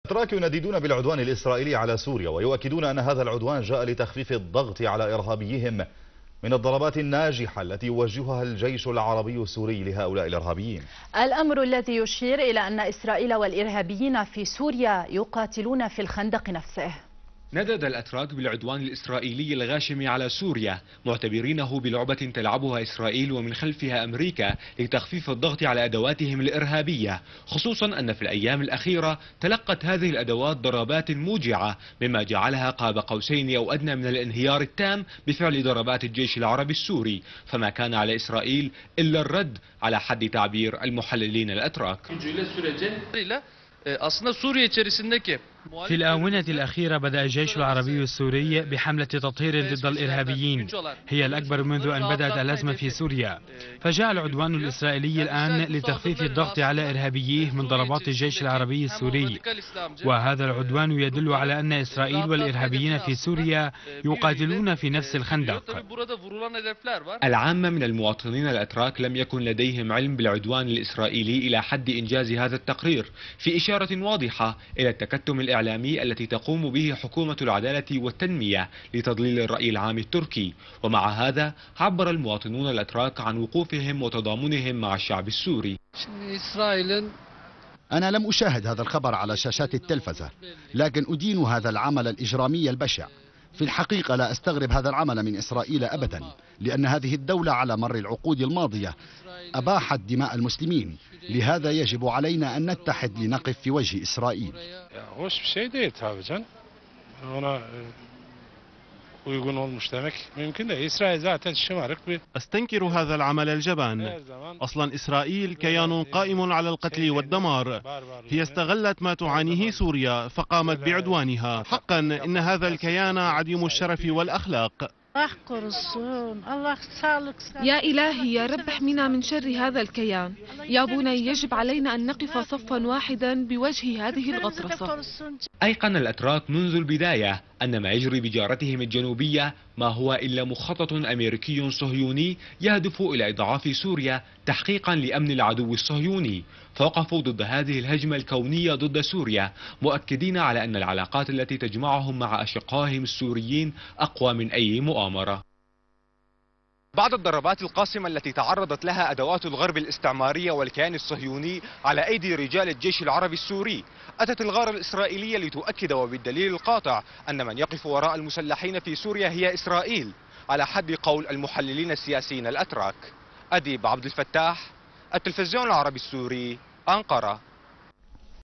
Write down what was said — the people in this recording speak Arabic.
الأتراك ينددون بالعدوان الإسرائيلي على سوريا ويؤكدون أن هذا العدوان جاء لتخفيف الضغط على إرهابيهم من الضربات الناجحة التي يوجهها الجيش العربي السوري لهؤلاء الإرهابيين. الأمر الذي يشير إلى أن إسرائيل والإرهابيين في سوريا يقاتلون في الخندق نفسه. ندد الأتراك بالعدوان الإسرائيلي الغاشم على سوريا معتبرينه بلعبة تلعبها إسرائيل ومن خلفها أمريكا لتخفيف الضغط على أدواتهم الإرهابية، خصوصا أن في الأيام الأخيرة تلقت هذه الأدوات ضربات موجعة مما جعلها قاب قوسين أو أدنى من الانهيار التام بفعل ضربات الجيش العربي السوري، فما كان على إسرائيل إلا الرد على حد تعبير المحللين الأتراك. في الآونة الأخيرة بدأ الجيش العربي السوري بحملة تطهير ضد الإرهابيين هي الأكبر منذ أن بدأت الأزمة في سوريا، فجاء العدوان الإسرائيلي الآن لتخفيف الضغط على إرهابييه من ضربات الجيش العربي السوري، وهذا العدوان يدل على أن إسرائيل والإرهابيين في سوريا يقاتلون في نفس الخندق. العامة من المواطنين الأتراك لم يكن لديهم علم بالعدوان الإسرائيلي إلى حد إنجاز هذا التقرير، في إشارة واضحة إلى التكتم الإعلامي التي تقوم به حكومة العدالة والتنمية لتضليل الرأي العام التركي. ومع هذا عبر المواطنون الأتراك عن وقوفهم وتضامنهم مع الشعب السوري. أنا لم أشاهد هذا الخبر على شاشات التلفزة، لكن أدين هذا العمل الإجرامي البشع. في الحقيقة لا أستغرب هذا العمل من إسرائيل أبدا، لأن هذه الدولة على مر العقود الماضية أباحت دماء المسلمين، لهذا يجب علينا أن نتحد لنقف في وجه إسرائيل. أستنكر هذا العمل الجبان. أصلا إسرائيل كيان قائم على القتل والدمار، هي استغلت ما تعانيه سوريا فقامت بعدوانها. حقا إن هذا الكيان عديم الشرف والأخلاق. يا إلهي يا رب احمنا من شر هذا الكيان. يا بني يجب علينا أن نقف صفا واحدا بوجه هذه الغطرسة. أيقن الأتراك منذ البداية أن ما يجري بجارتهم الجنوبية ما هو إلا مخطط أمريكي صهيوني يهدف إلى إضعاف سوريا تحقيقا لأمن العدو الصهيوني، فوقفوا ضد هذه الهجمة الكونية ضد سوريا مؤكدين على أن العلاقات التي تجمعهم مع أشقائهم السوريين أقوى من أي مؤامرة. بعد الضربات القاسمة التي تعرضت لها أدوات الغرب الاستعمارية والكيان الصهيوني على أيدي رجال الجيش العربي السوري، أتت الغارة الإسرائيلية لتؤكد وبالدليل القاطع أن من يقف وراء المسلحين في سوريا هي إسرائيل، على حد قول المحللين السياسيين الأتراك. أديب عبد الفتاح، التلفزيون العربي السوري، أنقرة.